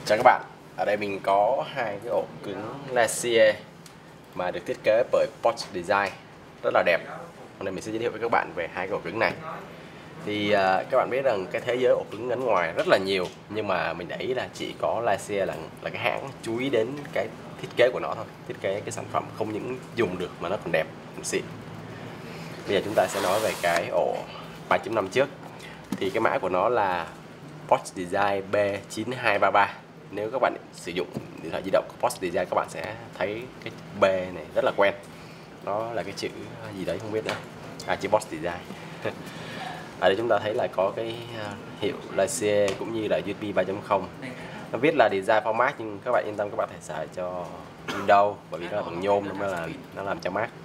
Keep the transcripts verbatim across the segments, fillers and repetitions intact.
Chào các bạn, ở đây mình có hai cái ổ cứng Lacier mà được thiết kế bởi Bosch Design, rất là đẹp. Hôm nay mình sẽ giới thiệu với các bạn về hai cái ổ cứng này. Thì uh, các bạn biết rằng cái thế giới ổ cứng gắn ngoài rất là nhiều, nhưng mà mình để ý là chỉ có Lacier là là cái hãng chú ý đến cái thiết kế của nó thôi, thiết kế cái sản phẩm không những dùng được mà nó còn đẹp, còn xịn. Bây giờ chúng ta sẽ nói về cái ổ ba chấm năm trước. Thì cái mã của nó là Bosch Design B chín hai ba ba. Nếu các bạn sử dụng điện thoại di động của Bosch Design, các bạn sẽ thấy cái B này rất là quen. Nó là cái chữ gì đấy không biết nữa. À, chữ Bosch Design. Ở đây chúng ta thấy là có cái hiệu Lacier cũng như là u ét bê ba chấm không. Nó viết là Design for Mac, nhưng các bạn yên tâm, các bạn thể xài cho Windows bởi vì nó là bằng nhôm, nó là nó làm cho Mac.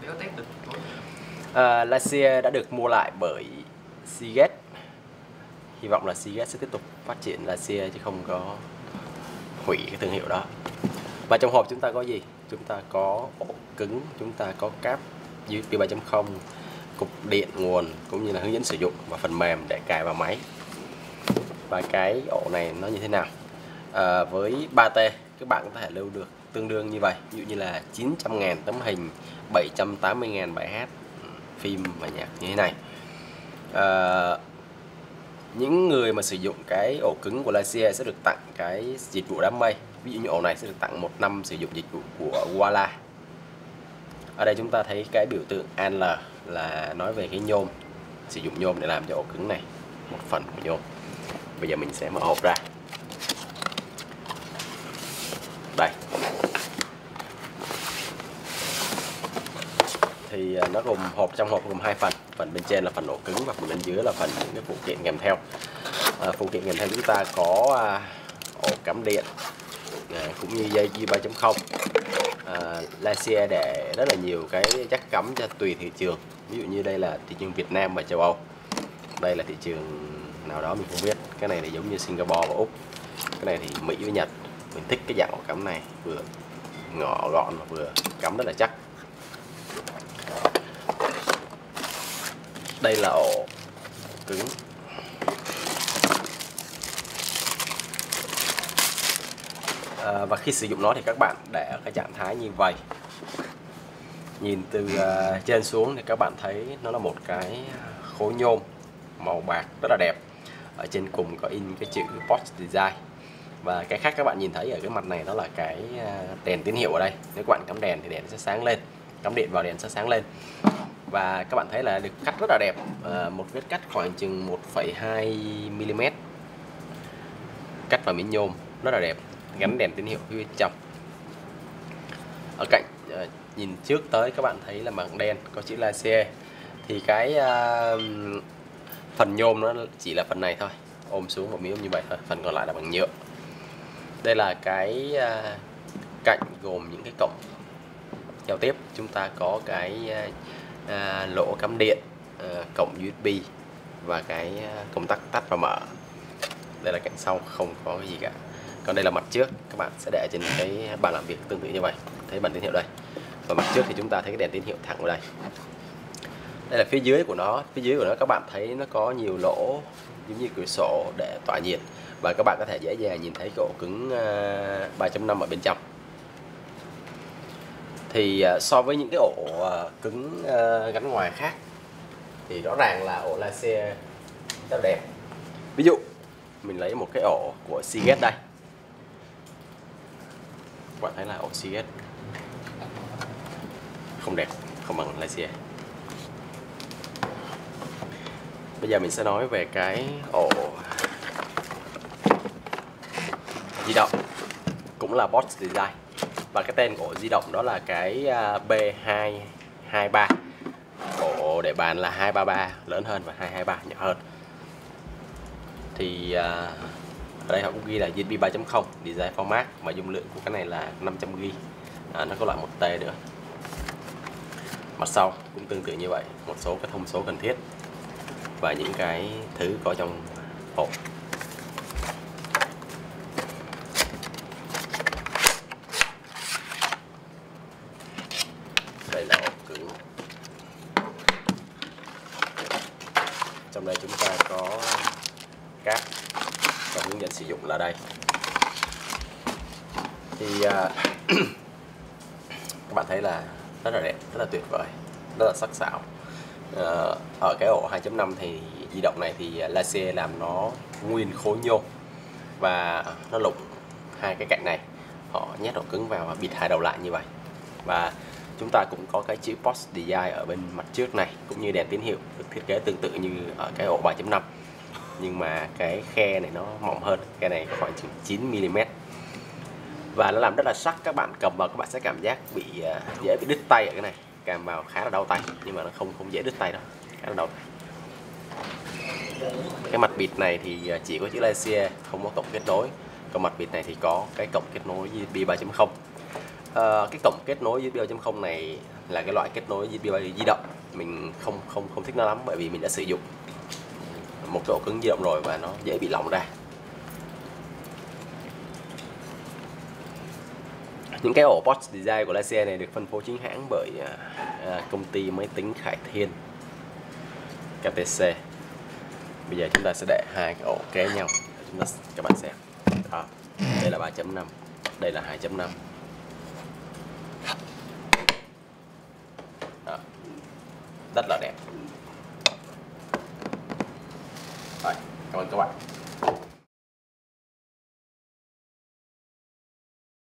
À, Lacier đã được mua lại bởi Seagate. Hy vọng là Seagate sẽ tiếp tục phát triển Lacier chứ không có hủy cái thương hiệu đó. Và trong hộp chúng ta có gì? Chúng ta có ổ cứng, chúng ta có cáp u ét bê ba chấm không, cục điện nguồn cũng như là hướng dẫn sử dụng và phần mềm để cài vào máy. Và cái ổ này nó như thế nào? À, với ba T các bạn có thể lưu được tương đương như vậy, ví dụ như là chín trăm ngàn tấm hình, bảy trăm tám mươi ngàn bài hát, phim và nhạc như thế này. À, những người mà sử dụng cái ổ cứng của Lacier sẽ được tặng cái dịch vụ đám mây. Ví dụ như ổ này sẽ được tặng một năm sử dụng dịch vụ của Voila. Ở đây chúng ta thấy cái biểu tượng An L là nói về cái nhôm, sử dụng nhôm để làm cho ổ cứng này, một phần của nhôm. Bây giờ mình sẽ mở hộp ra. Đây. Thì nó gồm hộp trong hộp gồm hai phần. Phần bên trên là phần ổ cứng và phần bên dưới là phần những cái phụ kiện kèm theo. À, phụ kiện kèm theo chúng ta có à, ổ cắm điện, à, cũng như dây u ét bê ba chấm không. à, Lacier để rất là nhiều cái jack cắm cho tùy thị trường. Ví dụ như đây là thị trường Việt Nam và châu Âu, đây là thị trường nào đó mình không biết. Cái này thì giống như Singapore và Úc, cái này thì Mỹ với Nhật. Mình thích cái dạng ổ cắm này, vừa ngõ gọn và vừa cắm rất là chắc. Đây là ổ cứng. À, và khi sử dụng nó thì các bạn để ở cái trạng thái như vậy. Nhìn từ uh, trên xuống thì các bạn thấy nó là một cái khối nhôm màu bạc rất là đẹp. Ở trên cùng có in cái chữ Bosch Design. Và cái khác các bạn nhìn thấy ở cái mặt này đó là cái đèn tín hiệu ở đây. Nếu các bạn cắm đèn thì đèn sẽ sáng lên, cắm điện vào đèn sẽ sáng lên. Và các bạn thấy là được cắt rất là đẹp, à, một vết cắt khoảng chừng một phẩy hai mi li mét, cắt vào miếng nhôm rất là đẹp, gắn đèn tín hiệu phía bên trong. Ở cạnh à, nhìn trước tới các bạn thấy là mảng đen có chữ Lacier. Thì cái à, phần nhôm nó chỉ là phần này thôi, ôm xuống một miếng như vậy thôi, phần còn lại là bằng nhựa. Đây là cái à, cạnh gồm những cái cổng giao tiếp. Chúng ta có cái à, À, lỗ cắm điện, à, cổng u ét bê và cái công tắc tắt và mở. Đây là cạnh sau, không có cái gì cả. Còn đây là mặt trước, các bạn sẽ để trên cái bàn làm việc tương tự như vậy. Thấy bản tín hiệu đây. Và mặt trước thì chúng ta thấy cái đèn tín hiệu thẳng ở đây. Đây là phía dưới của nó. Phía dưới của nó các bạn thấy nó có nhiều lỗ giống như cửa sổ để tỏa nhiệt. Và các bạn có thể dễ dàng nhìn thấy cái ổ cứng ba chấm năm ở bên trong. Thì uh, so với những cái ổ uh, cứng uh, gắn ngoài khác thì rõ ràng là ổ Lacier rất đẹp. Ví dụ mình lấy một cái ổ của Seagate đây, các bạn thấy là ổ Seagate không đẹp, không bằng Lacier. Bây giờ mình sẽ nói về cái ổ di động, cũng là Bosch Design. Và cái tên của ổ di động đó là cái B hai hai ba. Ổ để bàn là hai ba ba lớn hơn và hai hai ba nhỏ hơn. Thì ở đây họ cũng ghi là u ét bê ba chấm không Design for Mac, mà dung lượng của cái này là năm trăm gi ga bai. À, nó có loại một T nữa. Mặt sau cũng tương tự như vậy, một số cái thông số cần thiết và những cái thứ có trong hộp. Đây là ổ cứng. Trong đây chúng ta có cáp và hướng dẫn sử dụng là đây. thì à, các bạn thấy là rất là đẹp, rất là tuyệt vời, rất là sắc sảo. à, Ở cái ổ hai chấm năm thì di động này thì Laser làm nó nguyên khối nhôm và nó lục hai cái cạnh này, họ nhét độ cứng vào và bịt hai đầu lại như vậy. Và chúng ta cũng có cái chữ Bosch Design ở bên mặt trước này, cũng như đèn tín hiệu được thiết kế tương tự như ở cái ổ ba chấm năm, nhưng mà cái khe này nó mỏng hơn, cái này khoảng chừng chín mi li mét và nó làm rất là sắc. Các bạn cầm vào các bạn sẽ cảm giác bị uh, dễ bị đứt tay ở cái này, cầm vào khá là đau tay, nhưng mà nó không không dễ đứt tay đâu, khá là đau tay. Cái mặt bịt này thì chỉ có chữ Laser, không có cổng kết nối, còn mặt bịt này thì có cái cổng kết nối u ét bê ba chấm không. Uh, cái cổng kết nối u ét bê ba chấm không này là cái loại kết nối u ét bê di động, mình không không không thích nó lắm, bởi vì mình đã sử dụng một cái ổ cứng di động rồi và nó dễ bị lỏng ra. Những cái ổ Bosch Design của Laser này được phân phối chính hãng bởi uh, công ty máy tính Khải Thiên ca tê xê. Bây giờ chúng ta sẽ để hai cái ổ kế nhau, chúng ta các bạn xem. Đó, đây là ba chấm năm, đây là hai chấm năm. Đó, rất là đẹp. Rồi, cảm ơn các bạn.